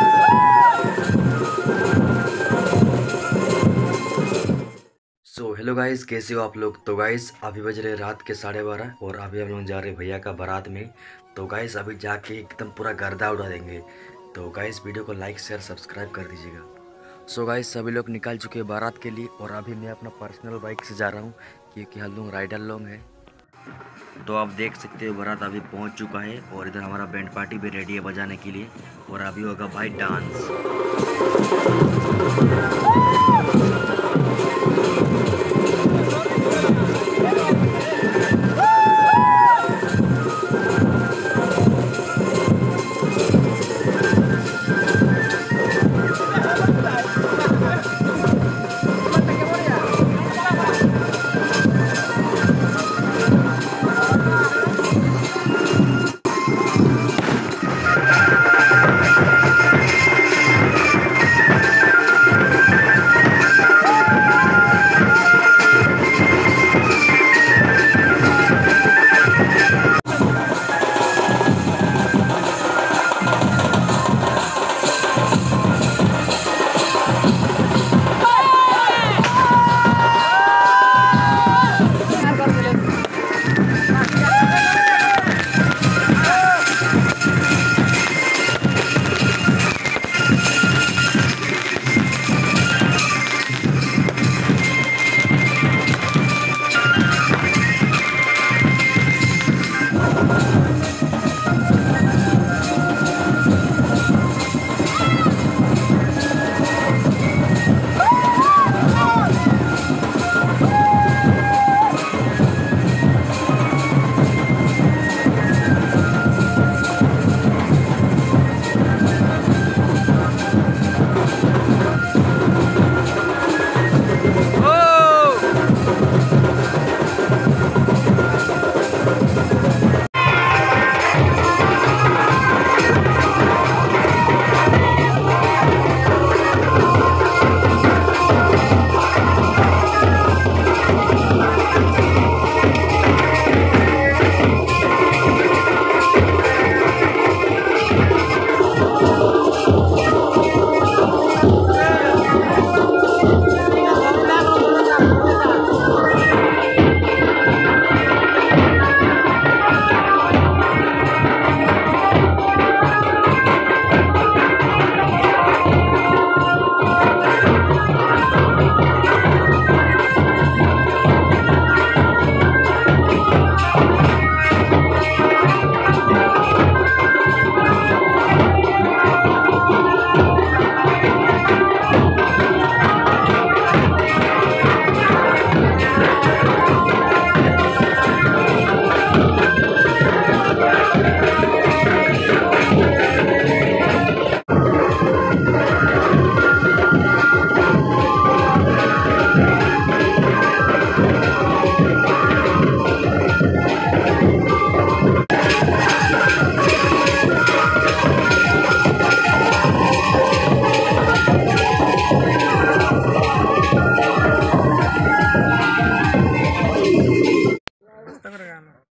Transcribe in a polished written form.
Hello guys, कैसे हो आप लोग। तो गाइस अभी बज रहे रात के 12:30 और अभी हम लोग जा रहे हैं भैया का बारात में। तो गाइस अभी जाके एकदम पूरा गर्दा उड़ा देंगे। तो गाइस वीडियो को लाइक शेयर सब्सक्राइब कर दीजिएगा। गाइस सभी लोग निकल चुके हैं बारात के लिए और अभी मैं अपना पर्सनल बाइक से जा रहा हूँ क्योंकि हम लोग राइडर लोग हैं। तो आप देख सकते हो बारात अभी पहुँच चुका है और इधर हमारा बैंड पार्टी भी रेडी है बजाने के लिए। और अभी होगा भाई डांस।